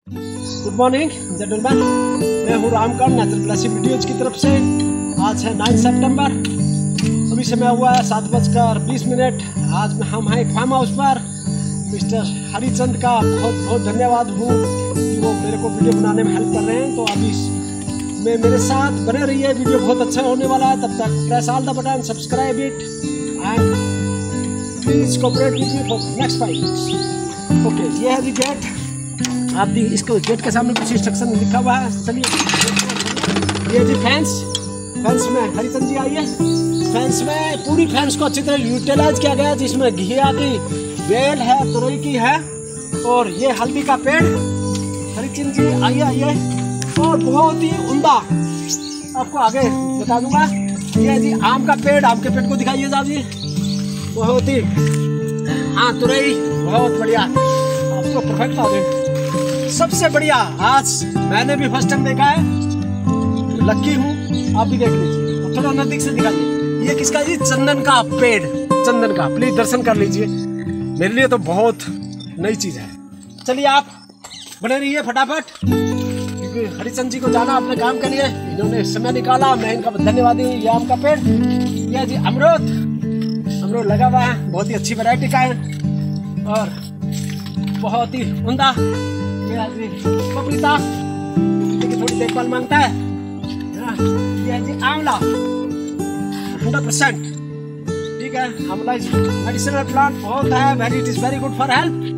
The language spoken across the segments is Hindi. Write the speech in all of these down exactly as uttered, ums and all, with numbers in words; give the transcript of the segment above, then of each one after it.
गुड मॉर्निंग जेंटलमैन, मैं हूँ रामकर्ण नेचुरल ब्लेसिंग वीडियोज की तरफ से। आज है नाइन सितंबर, अभी समय हुआ है सात बजकर बीस मिनट। आज में हम हैं एक फार्म हाउस पर। मिस्टर हरिचंद का बहुत बहुत धन्यवाद हूँ कि वो मेरे को वीडियो बनाने में हेल्प कर रहे हैं। तो अभी में मेरे साथ बने रहिए, वीडियो बहुत अच्छा होने वाला है। तब तक press all the button, subscribe it and please cooperate with me for next five minutes. Okay, ये है जी गेट। आप भी इसको गेट के सामने कुछ इंस्ट्रक्शन लिखा हुआ है। चलिए, ये जी फैंस फैंस में हरिचंद जी आइए। फैंस में पूरी फैंस को अच्छी तरह यूटिलाइज किया गया, जिसमें घिया की बेल है, तुरई की है, और ये हल्दी का पेड़। हरिचंद जी आइए आइए। और बहुत ही उम्दा आपको आगे बता दूंगा। ये जी आम का पेड़, आम के पेड़ को दिखाइए साहब जी। बहुत ही हाँ, तुरई बहुत बढ़िया, आपको परफेक्ट आ गए। सबसे बढ़िया आज मैंने भी फर्स्ट टाइम देखा है, लकी हूँ। आप भी देख लीजिए, थोड़ा नजदीक से दिखाइए। ये किसका जी? चंदन का पेड़, चंदन का। प्लीज दर्शन कर लीजिए, मेरे लिए तो बहुत नई चीज है। चलिए आप बने रहिए फटाफट, क्योंकि हरिचंद जी को जाना अपने काम के लिए, इन्होंने समय निकाला, मैं इनका धन्यवादी। ये आम का पेड़, ये जी अमरूद, अमरूद लगा हुआ है, बहुत ही अच्छी वैरायटी का है और बहुत ही उम्दा। पपीता की थोड़ी देखभाल मांगता है। ये जी आंवला हंड्रेड परसेंट ठीक है। आंवला इज मेडिसिनल प्लांट, बहुत है, very it is very good for health.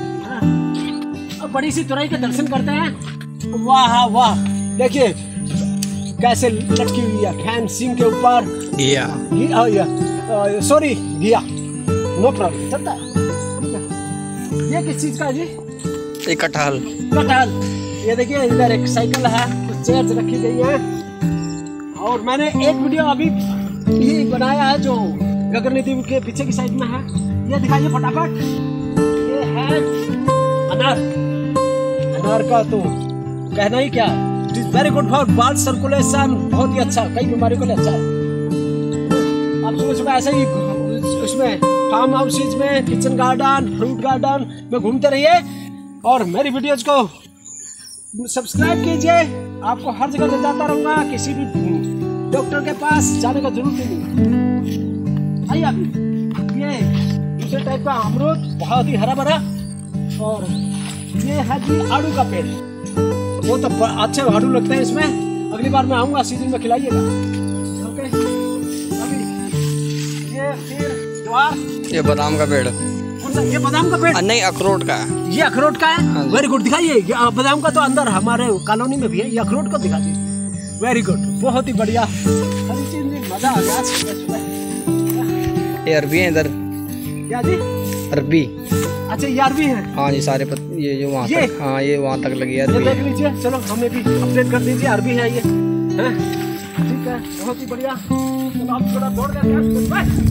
अब बड़ी सी तुरई के दर्शन करते हैं। वाह वाह, देखिए कैसे लटकी हुई है फैंसिंग के ऊपर। घिया घिया सॉरी घिया, नो प्रॉब्लम, चलता है। ये किस चीज का जी? एक कटहल कटहल। ये देखिए इधर एक साइकिल है, कुछ चेयर्स रखी गई है। और मैंने एक वीडियो अभी ही बनाया है जो गगनदीप के पीछे की साइड में है। ये दिखाइए फटाफट। ये है अनार। अनार का तो कहना ही क्या है, it is very good for blood circulation, बहुत ही अच्छा, कई बीमारियों के लिए अच्छा है। आप सुबह सुबह ऐसे ही उसमें फार्म हाउसेज में, किचन गार्डन, फ्रूट गार्डन में घूमते रहिए और मेरी वीडियोज को सब्सक्राइब कीजिए। आपको हर जगह ले जाता रहूंगा, किसी भी डॉक्टर के पास जाने का जरूरत नहीं। आइए अभी ये दूसरे टाइप का अमरूद, बहुत ही हरा भरा। और ये है जी आड़ू का पेड़, वो तो अच्छे आड़ू लगते हैं इसमें। अगली बार मैं आऊंगा, सीजन में खिलाइएगा। ओके, अभी ये फिर ज्वार, ये बादाम का पेड़। ये बादाम का पेड़? नहीं, अखरोट का है। ये अखरोट का है, वेरी गुड। दिखाइए, बादाम का तो अंदर हमारे कॉलोनी में भी है, ये अखरोट को दिखा दीजिए। वेरी गुड, बहुत ही बढ़िया। मजा आ गया। ये अरबी है इधर। क्या जी? अरबी। अच्छा, ये अरबी है। हाँ जी, सारे पत, ये जो वहाँ तक, हाँ ये वहाँ तक लगी है अरबी। देख लीजिए, चलो हमें भी अपडेट कर दीजिए। अरबी है ये, है ठीक है, बहुत ही बढ़िया। चलो आप थोड़ा दौड़ कर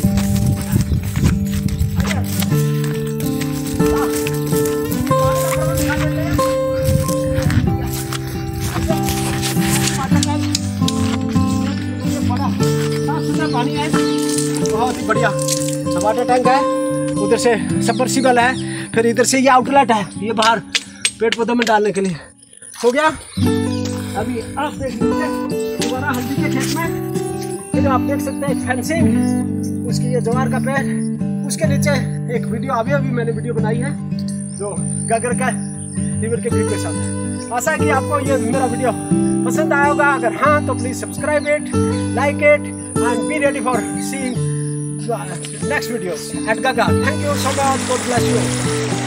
पानी है, बहुत ही बढ़िया। वाटर टैंक है, उधर से सबमर्सिबल है, फिर इधर से ये आउटलेट है, ये बाहर पेड़ पौधों में डालने के लिए हो गया। अभी आप देख लीजिए दोबारा हल्दी के खेत में, फिर आप देख सकते हैं फेंसिंग, उसकी ये ज्वार का पेड़, उसके नीचे एक वीडियो अभी अभी मैंने वीडियो बनाई है जो गगर का रिवर के व्यू के साथ। आशा है कि आपको ये मेरा वीडियो पसंद आया होगा। अगर हाँ तो please subscribe it, like it and be ready for seeing the next videos at Gaga. Thank you so much. God bless you.